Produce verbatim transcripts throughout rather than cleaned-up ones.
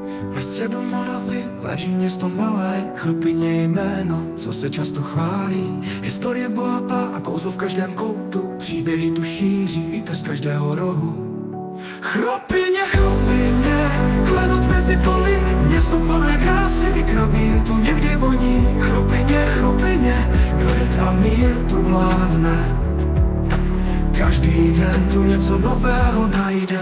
Ve středu Moravy leží město malé, Chrupěně jméno, co se často chválí. Historie bohatá a kouzlo v každém koutu, příběhy tu šíří vítr z každého rohu. Chrupěně, Chrupěně, klenot mezi poli, město plné krásy, i kravín tu někdy voní. Chrupěně, Chrupěně, klid a mír tu vládne. Každý den tu něco nového najde.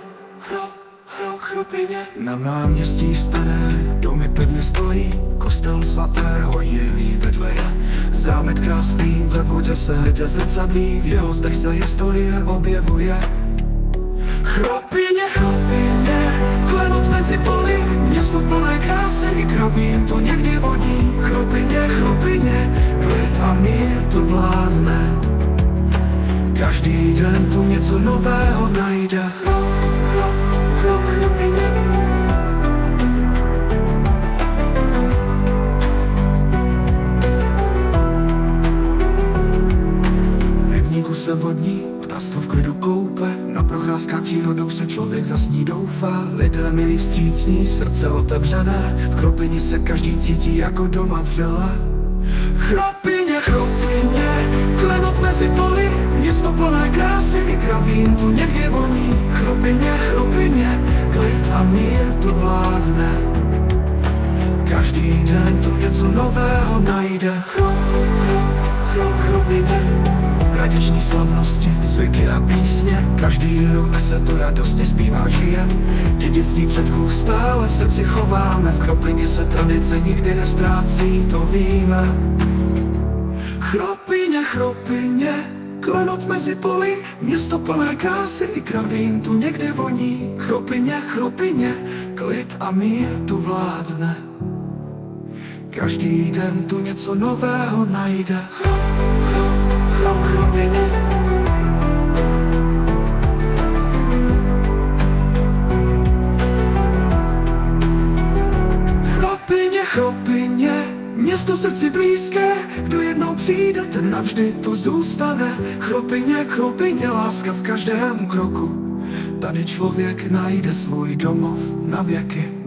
Na náměstí staré domy pevně stojí, kostel svatého Jilí vedle je. Zámek krásný ve vodě se hledě zrcadlí, v jeho zdech se historie objevuje. Chrupěně, Chrupěně, klenot mezi poli, město plné krásy, i kravín tu někdy voní. Chrupěně, Chrupěně, klid a mír tu vládne. Každý den tu něco nového najde. Se vodní, ptáctvo v klidu koupe, na procházkách přírodou se člověk zasní doufá. Lidé milí vstřícní, srdce otevřené, v Chrupěně se každý cítí jako doma vřele. Chrupěně, Chrupěně, klenot mezi poli, město plné krásy, i kravín tu někdy voní. Chrupěně, Chrupěně, klid a mír tu vládne. Každý den tu něco nového najde. Chrupěně, tradiční slavnosti, zvyky a písně, každý rok se to radostně zpívá, žije. Dědictví předků stále v srdci chováme, v Chrupěně se tradice nikdy nestrácí, to víme. Chrupěně, Chrupěně, klenot mezi poli, město plné krásy, i kravín tu někdy voní. Chrupěně, Chrupěně, klid a mír tu vládne. Každý den tu něco nového najde. Chrupěně. Chrupěně, Chrupěně, město srdci blízké, kdo jednou přijde, ten navždy tu zůstane. Chrupěně, Chrupěně, láska v každém kroku, tady člověk najde svůj domov na věky.